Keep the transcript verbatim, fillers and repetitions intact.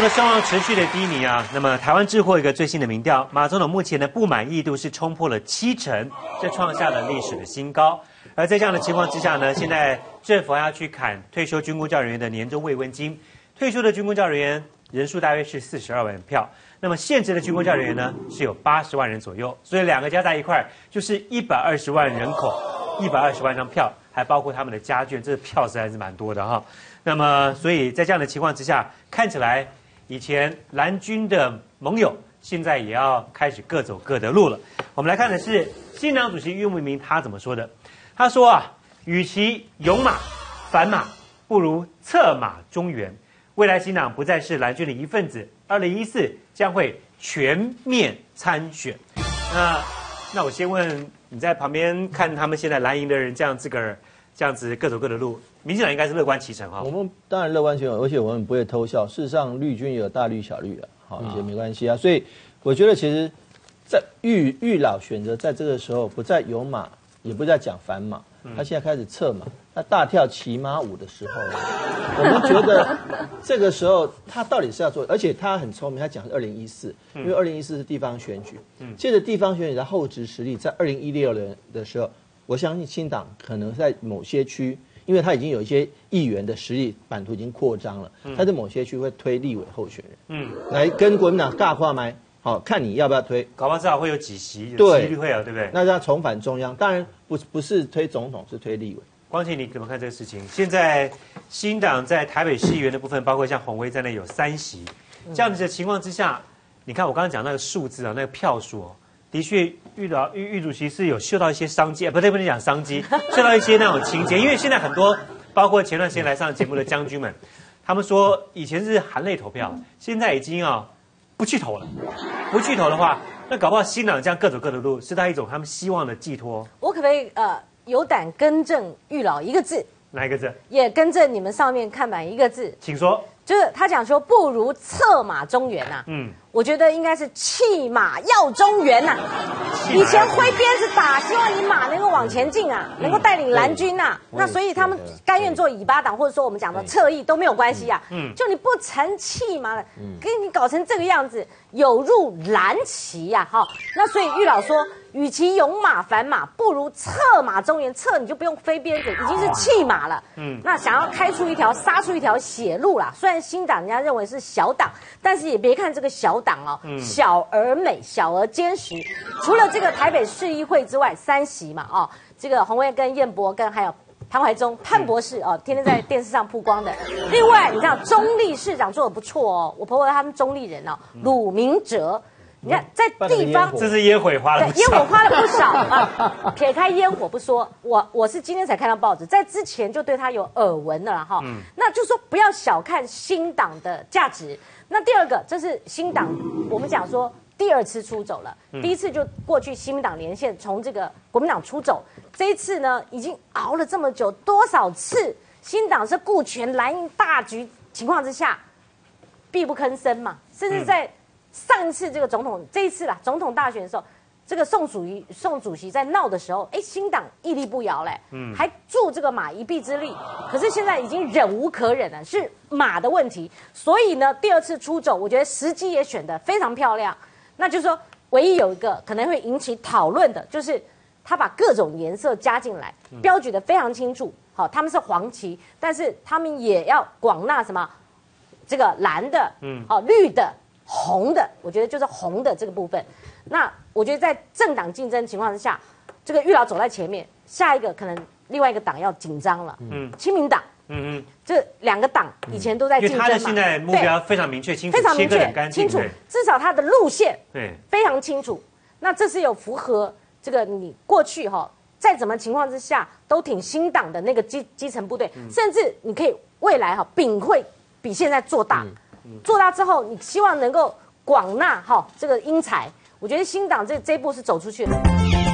的声望持续的低迷啊。那么台湾智获一个最新的民调，马总统目前的不满意度是冲破了七成，这创下了历史的新高。而在这样的情况之下呢，现在政府还要去砍退休军公教人员的年终慰问金，退休的军公教人员人数大约是四十二万票，那么现职的军公教人员呢是有八十万人左右，所以两个加在一块就是一百二十万人口，一百二十万张票，还包括他们的家眷，这票实在是蛮多的哈。那么，所以在这样的情况之下，看起来以前蓝军的盟友现在也要开始各走各的路了。我们来看的是新党主席郁慕明他怎么说的。他说啊，与其勇马反马，不如策马中原。未来新党不再是蓝军的一份子，二零一四将会全面参选。那那我先问你在旁边看他们现在蓝营的人这样自个儿这样子各走各的路，民进党应该是乐观其成哈。 我们当然乐观其成，而且我们不会偷笑。事实上，绿军也有大绿小绿的，好一些没关系啊。所以我觉得其实，在郁郁老选择在这个时候不再有马，也不再讲反马，他现在开始策马，他大跳骑马舞的时候，我们觉得这个时候他到底是要做，而且他很聪明，他讲二零一四，因为二零一四是地方选举，借着地方选举的厚植实力，在二零一六年的时候，我相信新党可能在某些区，因为他已经有一些议员的实力版图已经扩张了，他在某些区会推立委候选人，嗯，来跟国民党尬跨麦。好，看你要不要推， 搞不好至少会有几席，有几率会有，对不对？ 那这样重返中央，当然不不是推总统，是推立委。 光庆，你怎么看这个事情？现在新党在台北市议员的部分，包括像洪威在内有三席，这样子的情况之下，你看我刚刚讲那个数字啊，那个票数哦，的确郁老郁郁主席是有嗅到一些商机，不对，不能讲商机，嗅到一些那种情节，因为现在很多，包括前段时间来上节目的将军们，他们说以前是含泪投票，现在已经啊。不去投了，不去投的话，那搞不好新党这样各走各的路，是他一种他们希望的寄托。 我可不可以呃有胆更正郁老一个字？ 哪一个字？ 也更正你们上面看板一个字。 请说。 就是他讲说不如策马中原呐、啊，嗯，我觉得应该是弃马要中原呐、啊。以前挥鞭子打，希望你马能够往前进啊，嗯、能够带领蓝军呐、啊。那所以他们甘愿做尾巴党，或者说我们讲的侧翼都没有关系啊。嗯，就你不成弃马了，给你搞成这个样子，有入蓝旗呀、啊，哈。那所以郁老说，与其勇马反马，不如策马中原。策你就不用飞鞭子，已经是弃马了。嗯，那想要开出一条、杀出一条血路啦。虽然新党人家认为是小党，但是也别看这个小党哦，嗯、小而美，小而坚实。除了这个台北市议会之外，三席嘛，哦，这个洪威跟彦博跟还有潘怀宗潘博士哦，天天在电视上曝光的。另外，你知道中立市长做的不错哦，我婆婆他们中立人哦，鲁明哲。你看，在地方， 这是烟火花了不少， 烟火花了不少啊。撇开烟火不说，我我是今天才看到报纸，在之前就对他有耳闻了哈。嗯、那就说不要小看新党的价值。那第二个，这是新党，我们讲说第二次出走了。嗯、第一次就过去新民党连线从这个国民党出走，这一次呢已经熬了这么久，多少次新党是顾全蓝营大局情况之下，闭不吭声嘛，甚至在。嗯上一次这个总统，这一次啦，总统大选的时候，这个宋主席宋主席在闹的时候，哎，新党屹立不摇嘞，嗯，还助这个马一臂之力。可是现在已经忍无可忍了，是马的问题。所以呢，第二次出走，我觉得时机也选得非常漂亮。那就是说，唯一有一个可能会引起讨论的，就是他把各种颜色加进来，标举得非常清楚。好，他们是黄旗，但是他们也要广纳什么这个蓝的，嗯，哦，绿的。红的，我觉得就是红的这个部分。那我觉得在政党竞争情况之下，这个郁老走在前面，下一个可能另外一个党要紧张了。嗯，亲民党，嗯嗯，这两个党以前都在竞争嘛， 因为他的现在目标非常明确、清楚， 非常明确、清楚，至少他的路线对非常清楚。那这是有符合这个你过去哈，在怎么情况之下都挺新党的那个基基层部队，嗯、甚至你可以未来哈饼会比现在做大。嗯做大之后，你希望能够广纳哈这个英才，我觉得新党这这一步是走出去了。